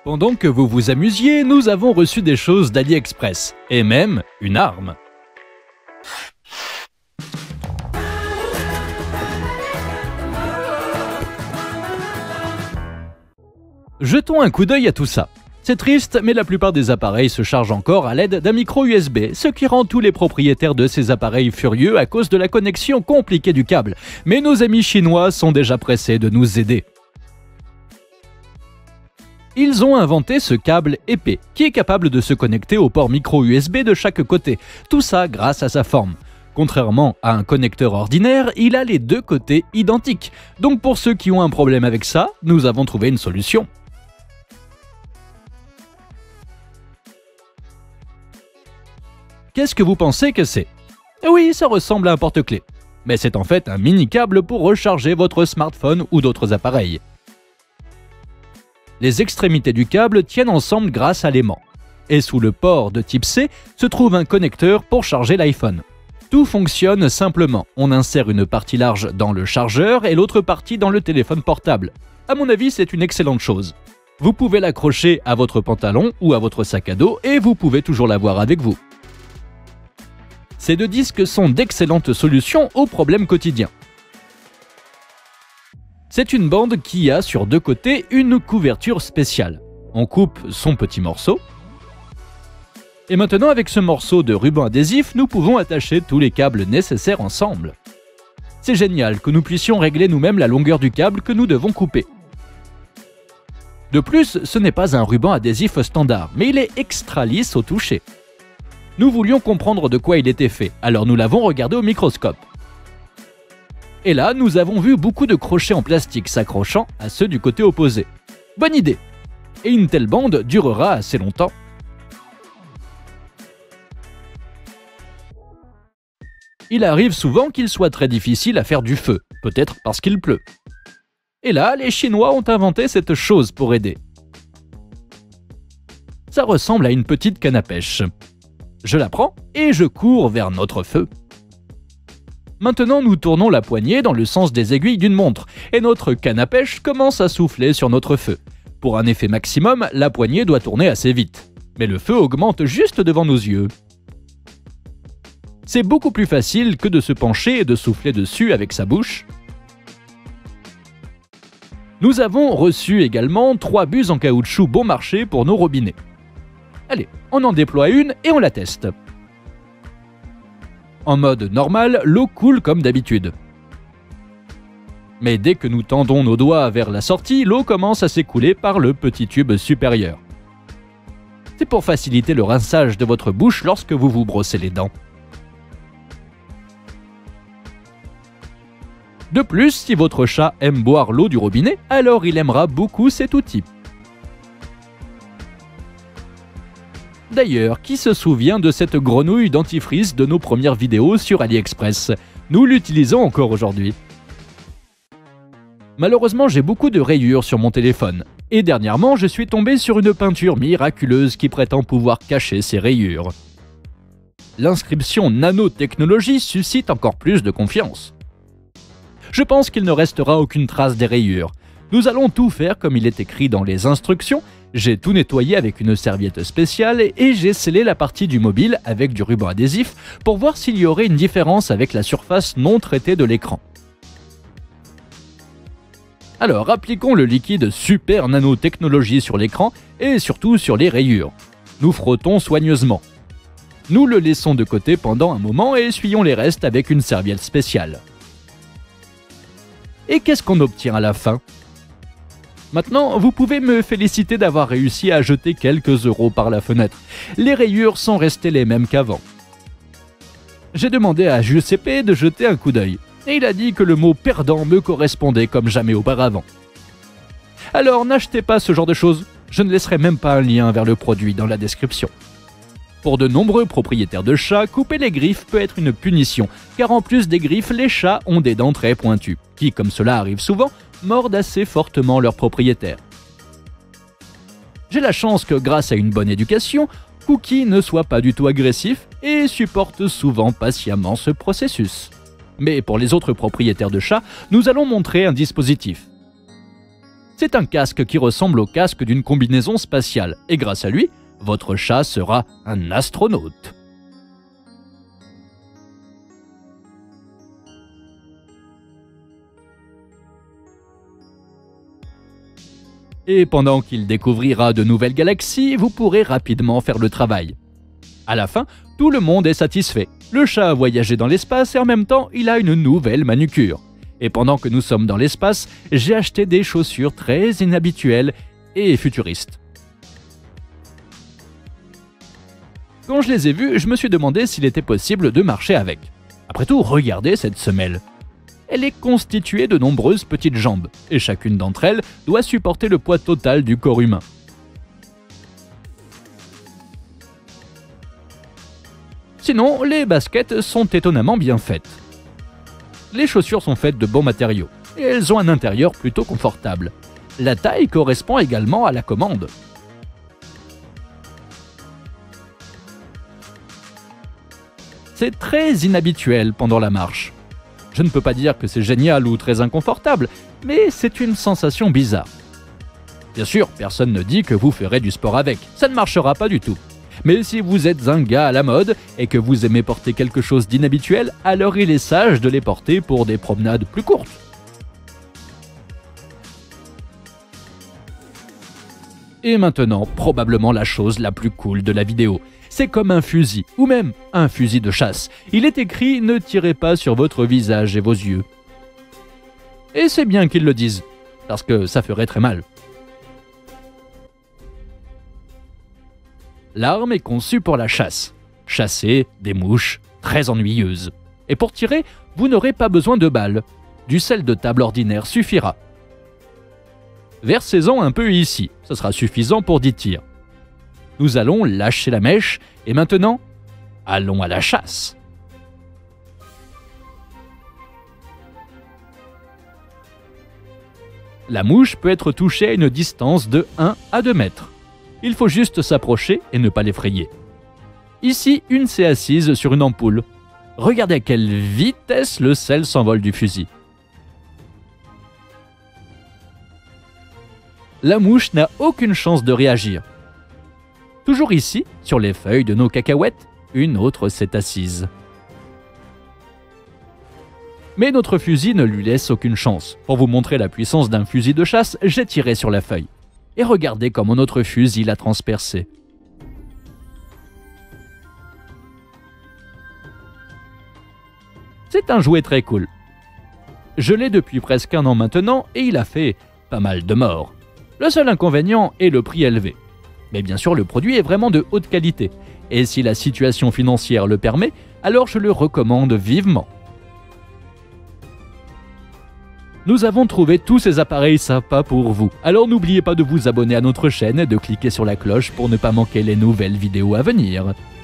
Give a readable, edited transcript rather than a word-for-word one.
Pendant que vous vous amusiez, nous avons reçu des choses d'AliExpress, et même une arme. Jetons un coup d'œil à tout ça. C'est triste, mais la plupart des appareils se chargent encore à l'aide d'un micro USB, ce qui rend tous les propriétaires de ces appareils furieux à cause de la connexion compliquée du câble. Mais nos amis chinois sont déjà pressés de nous aider. Ils ont inventé ce câble épais, qui est capable de se connecter au port micro USB de chaque côté, tout ça grâce à sa forme. Contrairement à un connecteur ordinaire, il a les deux côtés identiques. Donc pour ceux qui ont un problème avec ça, nous avons trouvé une solution. Qu'est-ce que vous pensez que c'est? Oui, ça ressemble à un porte-clés. Mais c'est en fait un mini câble pour recharger votre smartphone ou d'autres appareils. Les extrémités du câble tiennent ensemble grâce à l'aimant. Et sous le port de type C se trouve un connecteur pour charger l'iPhone. Tout fonctionne simplement. On insère une partie large dans le chargeur et l'autre partie dans le téléphone portable. À mon avis, c'est une excellente chose. Vous pouvez l'accrocher à votre pantalon ou à votre sac à dos et vous pouvez toujours l'avoir avec vous. Ces deux disques sont d'excellentes solutions aux problèmes quotidiens. C'est une bande qui a sur deux côtés une couverture spéciale. On coupe son petit morceau. Et maintenant, avec ce morceau de ruban adhésif, nous pouvons attacher tous les câbles nécessaires ensemble. C'est génial que nous puissions régler nous-mêmes la longueur du câble que nous devons couper. De plus, ce n'est pas un ruban adhésif standard, mais il est extra lisse au toucher. Nous voulions comprendre de quoi il était fait, alors nous l'avons regardé au microscope. Et là, nous avons vu beaucoup de crochets en plastique s'accrochant à ceux du côté opposé. Bonne idée! Et une telle bande durera assez longtemps. Il arrive souvent qu'il soit très difficile à faire du feu, peut-être parce qu'il pleut. Et là, les Chinois ont inventé cette chose pour aider. Ça ressemble à une petite canne à pêche. Je la prends et je cours vers notre feu. Maintenant, nous tournons la poignée dans le sens des aiguilles d'une montre et notre canne à pêche commence à souffler sur notre feu. Pour un effet maximum, la poignée doit tourner assez vite. Mais le feu augmente juste devant nos yeux. C'est beaucoup plus facile que de se pencher et de souffler dessus avec sa bouche. Nous avons reçu également 3 buses en caoutchouc bon marché pour nos robinets. Allez, on en déploie une et on la teste. En mode normal, l'eau coule comme d'habitude. Mais dès que nous tendons nos doigts vers la sortie, l'eau commence à s'écouler par le petit tube supérieur. C'est pour faciliter le rinçage de votre bouche lorsque vous vous brossez les dents. De plus, si votre chat aime boire l'eau du robinet, alors il aimera beaucoup cet outil. D'ailleurs, qui se souvient de cette grenouille dentifrice de nos premières vidéos sur AliExpress? Nous l'utilisons encore aujourd'hui. Malheureusement, j'ai beaucoup de rayures sur mon téléphone. Et dernièrement, je suis tombé sur une peinture miraculeuse qui prétend pouvoir cacher ces rayures. L'inscription nanotechnologie suscite encore plus de confiance. Je pense qu'il ne restera aucune trace des rayures. Nous allons tout faire comme il est écrit dans les instructions. J'ai tout nettoyé avec une serviette spéciale et j'ai scellé la partie du mobile avec du ruban adhésif pour voir s'il y aurait une différence avec la surface non traitée de l'écran. Alors, appliquons le liquide super nanotechnologie sur l'écran et surtout sur les rayures. Nous frottons soigneusement. Nous le laissons de côté pendant un moment et essuyons les restes avec une serviette spéciale. Et qu'est-ce qu'on obtient à la fin ? Maintenant, vous pouvez me féliciter d'avoir réussi à jeter quelques euros par la fenêtre. Les rayures sont restées les mêmes qu'avant. J'ai demandé à Giuseppe de jeter un coup d'œil, et il a dit que le mot « perdant » me correspondait comme jamais auparavant. Alors n'achetez pas ce genre de choses, je ne laisserai même pas un lien vers le produit dans la description. Pour de nombreux propriétaires de chats, couper les griffes peut être une punition, car en plus des griffes, les chats ont des dents très pointues, qui, comme cela arrive souvent, mordent assez fortement leurs propriétaires. J'ai la chance que, grâce à une bonne éducation, Cookie ne soit pas du tout agressif et supporte souvent patiemment ce processus. Mais pour les autres propriétaires de chats, nous allons montrer un dispositif. C'est un casque qui ressemble au casque d'une combinaison spatiale, et grâce à lui, votre chat sera un astronaute. Et pendant qu'il découvrira de nouvelles galaxies, vous pourrez rapidement faire le travail. À la fin, tout le monde est satisfait. Le chat a voyagé dans l'espace et en même temps, il a une nouvelle manucure. Et pendant que nous sommes dans l'espace, j'ai acheté des chaussures très inhabituelles et futuristes. Quand je les ai vues, je me suis demandé s'il était possible de marcher avec. Après tout, regardez cette semelle. Elle est constituée de nombreuses petites jambes, et chacune d'entre elles doit supporter le poids total du corps humain. Sinon, les baskets sont étonnamment bien faites. Les chaussures sont faites de bons matériaux, et elles ont un intérieur plutôt confortable. La taille correspond également à la commande. C'est très inhabituel pendant la marche. Je ne peux pas dire que c'est génial ou très inconfortable, mais c'est une sensation bizarre. Bien sûr, personne ne dit que vous ferez du sport avec, ça ne marchera pas du tout. Mais si vous êtes un gars à la mode et que vous aimez porter quelque chose d'inhabituel, alors il est sage de les porter pour des promenades plus courtes. Et maintenant, probablement la chose la plus cool de la vidéo. C'est comme un fusil, ou même un fusil de chasse. Il est écrit « Ne tirez pas sur votre visage et vos yeux ». Et c'est bien qu'ils le disent, parce que ça ferait très mal. L'arme est conçue pour la chasse. Chasser des mouches très ennuyeuses. Et pour tirer, vous n'aurez pas besoin de balles. Du sel de table ordinaire suffira. Versez-en un peu ici, ce sera suffisant pour 10 tirs. Nous allons lâcher la mèche, et maintenant, allons à la chasse. La mouche peut être touchée à une distance de 1 à 2 mètres. Il faut juste s'approcher et ne pas l'effrayer. Ici, une s'est assise sur une ampoule. Regardez à quelle vitesse le sel s'envole du fusil. La mouche n'a aucune chance de réagir. Toujours ici, sur les feuilles de nos cacahuètes, une autre s'est assise. Mais notre fusil ne lui laisse aucune chance. Pour vous montrer la puissance d'un fusil de chasse, j'ai tiré sur la feuille. Et regardez comment notre fusil l'a transpercé. C'est un jouet très cool. Je l'ai depuis presque 1 an maintenant et il a fait pas mal de morts. Le seul inconvénient est le prix élevé. Mais bien sûr, le produit est vraiment de haute qualité. Et si la situation financière le permet, alors je le recommande vivement. Nous avons trouvé tous ces appareils sympas pour vous. Alors n'oubliez pas de vous abonner à notre chaîne et de cliquer sur la cloche pour ne pas manquer les nouvelles vidéos à venir.